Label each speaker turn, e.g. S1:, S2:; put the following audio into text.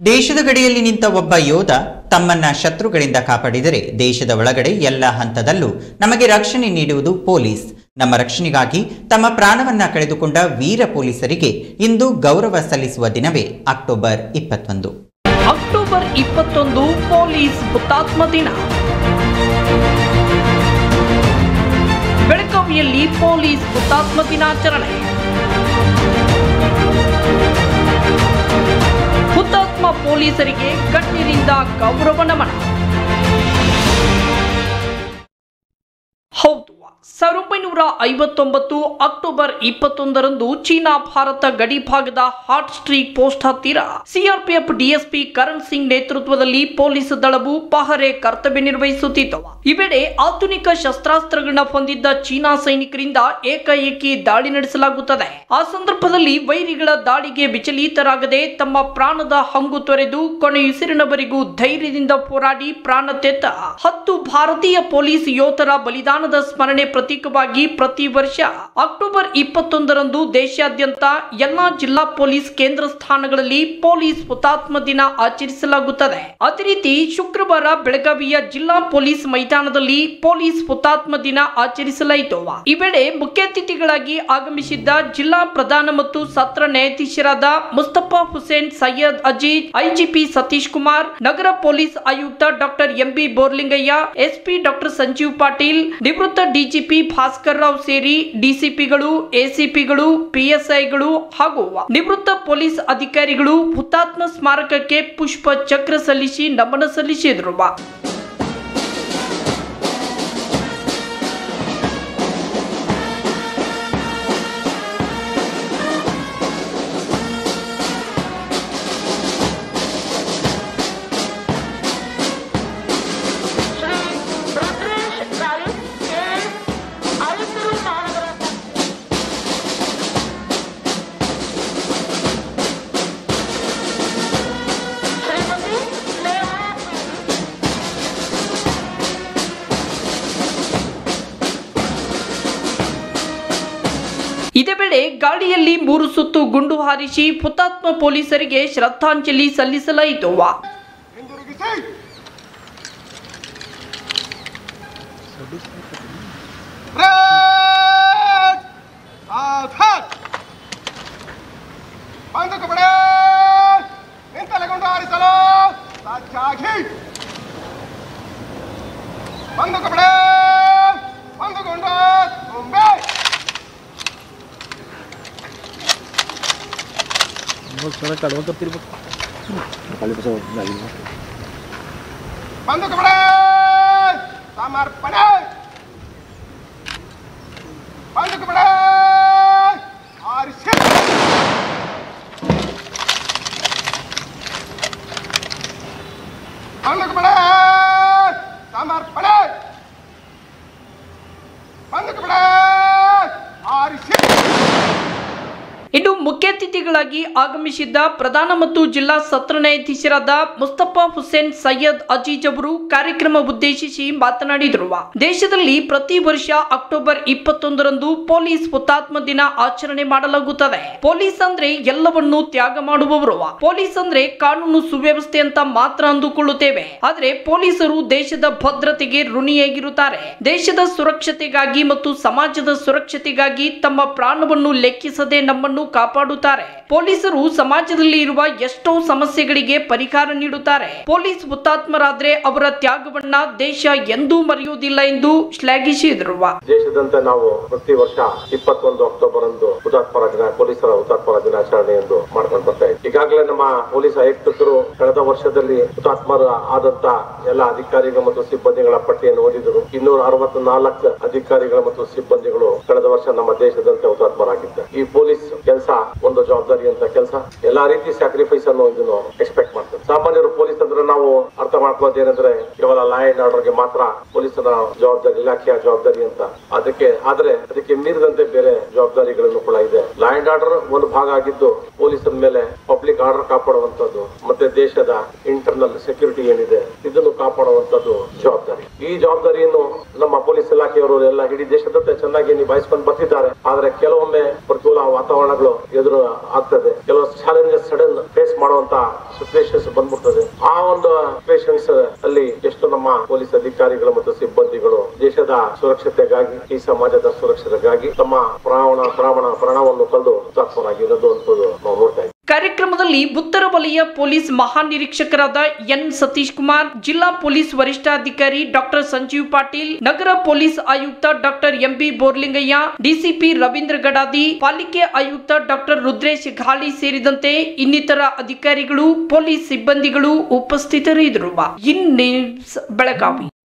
S1: ದೇಶದ ಗಡಿಯಲ್ಲಿ ನಿಂತ ಒಬ್ಬ ಯೋಧ ತಮ್ಮನ್ನ ಶತ್ರುಗಳಿಂದ ಕಾಪಾಡಿದರೆ ದೇಶದ ಒಳಗಡೆ ಎಲ್ಲ ಹಂತದಲ್ಲೂ ನಮಗೆ ರಕ್ಷಣೆ ನೀಡುವುದು ಪೊಲೀಸ್. ನಮ್ಮ ರಕ್ಷಣೆಗಾಗಿ ತಮ್ಮ ಪ್ರಾಣವನ್ನ ಕಳೆದುಕೊಂಡ ವೀರ ಪೊಲೀಸರಿಗೆ ಇಂದು ಗೌರವ ಸಲ್ಲಿಸುವ ದಿನವೇ ಅಕ್ಟೋಬರ್ 21.
S2: ಅಕ್ಟೋಬರ್ 21 ಪೊಲೀಸ್ ಹುತಾತ್ಮ ದಿನ. ಬೆಳಗಾವಿಯಲ್ಲಿ ಪೊಲೀಸ್ ಹುತಾತ್ಮ ದಿನಾಚರಣೆ. ಹುತಾತ್ಮ ಪೊಲೀಸರಿಗೆ ಗಣ್ಯರಿಂದ ಗೌರವ ನಮನ. ಹೌದು, 1959 ಅಕ್ಟೋಬರ್ 21ರಂದು ಚೀನಾ ಭಾರತ ಗಡಿ ಭಾಗದ ಹಾಟ್ ಸ್ಟ್ರೀಕ್ ಪೋಸ್ಟ್ ಹತ್ತಿರ ಸಿಆರ್ಪಿಎಫ್ ಡಿಎಸ್ಪಿ ಕರಣ್ ಸಿಂಗ್ ನೇತೃತ್ವದಲ್ಲಿ ಪೊಲೀಸ್ ದಳವು ಪಹರೆ ಕರ್ತವ್ಯ ನಿರ್ವಹಿಸುತ್ತಿತ್ತು. ಈ ವೇಳೆ ಆಧುನಿಕ ಶಸ್ತ್ರಾಸ್ತ್ರಗಳನ್ನ ಹೊಂದಿದ್ದ ಚೀನಾ ಸೈನಿಕರಿಂದ ಏಕಾಏಕಿ ದಾಳಿ ನಡೆಸಲಾಗುತ್ತದೆ. ಆ ಸಂದರ್ಭದಲ್ಲಿ ವೈರಿಗಳ ದಾಳಿಗೆ ವಿಚಲಿತರಾಗದೆ ತಮ್ಮ ಪ್ರಾಣದ ಹಂಗು ತೊರೆದು ಕೊನೆಯುಸಿರಿನವರೆಗೂ ಧೈರ್ಯದಿಂದ ಹೋರಾಡಿ ಪ್ರಾಣ ತೆತ್ತ 10 ಭಾರತೀಯ ಪೊಲೀಸ್ ಯೋಧರ ಬಲಿದಾನದ ಸ್ಮರಣೆ ಪ್ರತೀಕವಾಗಿ ಪ್ರತಿ ವರ್ಷ ಅಕ್ಟೋಬರ್ 21ರಂದು ದೇಶಾದ್ಯಂತ ಎಲ್ಲಾ ಜಿಲ್ಲಾ ಪೊಲೀಸ್ ಕೇಂದ್ರ ಸ್ಥಾನಗಳಲ್ಲಿ ಪೊಲೀಸ್ ಹುತಾತ್ಮ ದಿನ ಆಚರಿಸಲಾಗುತ್ತದೆ. ಅದೇ ರೀತಿ ಶುಕ್ರವಾರ ಬೆಳಗಾವಿಯ ಜಿಲ್ಲಾ ಪೊಲೀಸ್ ಮೈದಾನದಲ್ಲಿ ಪೊಲೀಸ್ ಹುತಾತ್ಮ ದಿನ ಆಚರಿಸಲಾಯಿತು. ಈ ವೇಳೆ ಮುಖ್ಯ ಅತಿಥಿಗಳಾಗಿ ಆಗಮಿಸಿದ್ದ ಜಿಲ್ಲಾ ಪ್ರಧಾನ ಮತ್ತು ಸತ್ರ ನ್ಯಾಯಾಧೀಶರಾದ ಮುಸ್ತಫಾ ಹುಸೇನ್ ಸೈಯದ್ ಅಜೀಜ್, ಐಜಿಪಿ ಸತೀಶ್ ಕುಮಾರ್, ನಗರ ಪೊಲೀಸ್ ಆಯುಕ್ತ doctor M B Borlingaiah, SP doctor Sanjeev Patil, ನಿವೃತ್ತ ಡಿಜಿಪಿ ಭಾಸ್ಕರ್ ರಾವ್ ಸೇರಿ ಡಿಸಿಪಿಗಳು, ಎಸಿಪಿಗಳು, ಪಿಎಸ್ಐಗಳು ಹಾಗೂ ನಿವೃತ್ತ ಪೊಲೀಸ್ ಅಧಿಕಾರಿಗಳು ಹುತಾತ್ಮ ಸ್ಮಾರಕಕ್ಕೆ ಪುಷ್ಪ ಚಕ್ರ ಸಲ್ಲಿಸಿ ನಮನ ಸಲ್ಲಿಸಿದರು. ಇದೇ ವೇಳೆ ಗಾಳಿಯಲ್ಲಿ 3 ಸುತ್ತು ಗುಂಡು ಹಾರಿಸಿ ಹುತಾತ್ಮ ಪೊಲೀಸರಿಗೆ ಶ್ರದ್ಧಾಂಜಲಿ ಸಲ್ಲಿಸಲಾಯಿತು. ಇನ್ನು ಮುಖ್ಯ ಅತಿಥಿಗಳಾಗಿ ಆಗಮಿಸಿದ್ದ ಪ್ರಧಾನ ಮತ್ತು ಜಿಲ್ಲಾ ಸತ್ರ ನ್ಯಾಯಾಧೀಶರಾದ ಮುಸ್ತಫಾ ಹುಸೇನ್ ಸೈಯದ್ ಅಜೀಜ್ ಅವರು ಕಾರ್ಯಕ್ರಮ ಉದ್ದೇಶಿಸಿ ಮಾತನಾಡಿದರು. ದೇಶದಲ್ಲಿ ಪ್ರತಿ ವರ್ಷ ಅಕ್ಟೋಬರ್ 21ರಂದು ಪೊಲೀಸ್ ಹುತಾತ್ಮ ದಿನ ಆಚರಣೆ ಮಾಡಲಾಗುತ್ತದೆ. ಪೊಲೀಸ್ ಅಂದ್ರೆ ಎಲ್ಲವನ್ನೂ ತ್ಯಾಗ ಮಾಡುವವರು. ಪೊಲೀಸ್ ಅಂದ್ರೆ ಕಾನೂನು ಸುವ್ಯವಸ್ಥೆ ಅಂತ ಮಾತ್ರ ಅಂದುಕೊಳ್ಳುತ್ತೇವೆ. ಆದ್ರೆ ಪೊಲೀಸರು ದೇಶದ ಭದ್ರತೆಗೆ ಋಣಿಯಾಗಿರುತ್ತಾರೆ. ದೇಶದ ಸುರಕ್ಷತೆಗಾಗಿ ಮತ್ತು ಸಮಾಜದ ಸುರಕ್ಷತೆಗಾಗಿ ತಮ್ಮ ಪ್ರಾಣವನ್ನು ಲೆಕ್ಕಿಸದೆ ನಮ್ಮನ್ನು ಕಾಪಾಡುತ್ತಾರೆ. ಪೊಲೀಸರು ಸಮಾಜದಲ್ಲಿ ಇರುವ ಎಷ್ಟೋ ಸಮಸ್ಯೆಗಳಿಗೆ ಪರಿಹಾರ ನೀಡುತ್ತಾರೆ. ಪೊಲೀಸ್ ಹುತಾತ್ಮರಾದ್ರೆ ಅವರ ತ್ಯಾಗವನ್ನ ದೇಶ ಎಂದೂ ಮರೆಯುವುದಿಲ್ಲ ಎಂದು ಶ್ಲಾಘಿಸಿದರು.
S3: ದೇಶದಂತೆ ನಾವು ಪ್ರತಿ ವರ್ಷ 21 ಅಕ್ಟೋಬರ್ ಅಂದು ಹುತಾತ್ಮರ ದಿನ, ಪೊಲೀಸರ ಹುತಾತ್ಮರ ದಿನಾಚರಣೆ ಎಂದು ಮಾಡ್ಕೊಂಡು ಬರ್ತಾ ಇದ್ದೀವಿ. ಈಗಾಗಲೇ ನಮ್ಮ ಪೊಲೀಸ್ ಆಯುಕ್ತರು ಕಳೆದ ವರ್ಷದಲ್ಲಿ ಹುತಾತ್ಮರ ಆದಂತ ಎಲ್ಲ ಅಧಿಕಾರಿಗಳು ಮತ್ತು ಸಿಬ್ಬಂದಿಗಳ ಪಟ್ಟಿಯನ್ನು ಓದಿದರು. 264 ಅಧಿಕಾರಿಗಳು ಮತ್ತು ಸಿಬ್ಬಂದಿಗಳು ಕಳೆದ ವರ್ಷ ನಮ್ಮ ದೇಶದಂತೆ ಹುತಾತ್ಮರಾಗಿದ್ದಾರೆ. ಈ ಪೊಲೀಸ್ ಕೆಲಸ ಒಂದು ಜವಾಬ್ದಾರಿ ಅಂತ ಕೆಲಸ, ಎಲ್ಲಾ ರೀತಿ ಸ್ಯಾಕ್ರಿಫೈಸ್ ಅನ್ನು ಇದನ್ನು ಎಕ್ಸ್ಪೆಕ್ಟ್ ಮಾಡ್ತಾರೆ. ಸಾಮಾನ್ಯರು ಪೊಲೀಸ್ ಅಂದ್ರೆ ನಾವು ಅರ್ಥ ಮಾಡ್ಕೊಳ್ಳೋದೇನೆಂದ್ರೆ ಕೇವಲ ಲಾ ಅಂಡ್ ಆರ್ಡರ್ ಗೆ ಮಾತ್ರ ಪೊಲೀಸರ ಜವಾಬ್ದಾರಿ, ಇಲಾಖೆಯ ಜವಾಬ್ದಾರಿ ಅಂತ. ಅದಕ್ಕೆ ಮೀರಿದಂತೆ ಬೇರೆ ಜವಾಬ್ದಾರಿಗಳನ್ನು ಕೂಡ ಇದೆ. ಲಾ ಅಂಡ್ ಆರ್ಡರ್ ಒಂದು ಭಾಗ ಆಗಿದ್ದು ಪೊಲೀಸರ ಮೇಲೆ ಪಬ್ಲಿಕ್ ಆರ್ಡರ್ ಕಾಪಾಡುವಂತದ್ದು ಮತ್ತೆ ದೇಶದ ಇಂಟರ್ನಲ್ ಸೆಕ್ಯೂರಿಟಿ ಏನಿದೆ ಇದನ್ನು ಕಾಪಾಡುವಂತದ್ದು ಜವಾಬ್ದಾರಿ. ಈ ಜವಾಬ್ದಾರಿಯನ್ನು ನಮ್ಮ ಪೊಲೀಸ್ ಇಲಾಖೆಯವರು ಎಲ್ಲ ಇಡೀ ದೇಶದಂತೆ ಚೆನ್ನಾಗಿ ನಿಭಾಯಿಸಿಕೊಂಡು ಬರ್ತಿದ್ದಾರೆ. ಆದ್ರೆ ಕೆಲವೊಮ್ಮೆ ಪ್ರತಿಕೂಲ ವಾತಾವರಣಗಳು ಎದುರು ಆಗ್ತದೆ. ಕೆಲವು ಚಾಲೆಂಜಸ್ ಸಡನ್ ಫೇಸ್ ಮಾಡುವಂತ ಸಿಚುವೇಶನ್ಸ್ ಬಂದ್ಬಿಡ್ತದೆ. ಆ ಒಂದು ಸಿಚುವೇಶನ್ಸ್ ಅಲ್ಲಿ ಎಷ್ಟು ನಮ್ಮ ಪೊಲೀಸ್ ಅಧಿಕಾರಿಗಳು ಮತ್ತು ಸಿಬ್ಬಂದಿಗಳು ದೇಶದ ಸುರಕ್ಷತೆಗಾಗಿ, ಈ ಸಮಾಜದ ಸುರಕ್ಷತೆಗಾಗಿ ತಮ್ಮ ಪ್ರಾಣವನ್ನು ಕಳೆದು ಹುತಾತ್ಮರಾಗಿರೋದು ಅಂತದ್ದು ನಾವು ನೋಡ್ತಾ ಇದ್ದೀವಿ.
S2: ಕಾರ್ಯಕ್ರಮದಲ್ಲಿ ಉತ್ತರ ವಲಯ ಪೊಲೀಸ್ ಮಹಾನಿರೀಕ್ಷಕರಾದ ಎನ್ ಸತೀಶ್ ಕುಮಾರ್, ಜಿಲ್ಲಾ ಪೊಲೀಸ್ ವರಿಷ್ಠಾಧಿಕಾರಿ ಡಾಕ್ಟರ್ ಸಂಜೀವ್ ಪಾಟೀಲ್, ನಗರ ಪೊಲೀಸ್ ಆಯುಕ್ತ doctor M B Borlingaiah, DCP Ravindra Gadadi, ಪಾಲಿಕೆ ಆಯುಕ್ತ ಡಾಕ್ಟರ್ ರುದ್ರೇಶ್ ಘಾಳಿ ಸೇರಿದಂತೆ ಇನ್ನಿತರ ಅಧಿಕಾರಿಗಳು, ಪೊಲೀಸ್ ಸಿಬ್ಬಂದಿಗಳು ಉಪಸ್ಥಿತರಿದ್ದರು. In news Belagavi.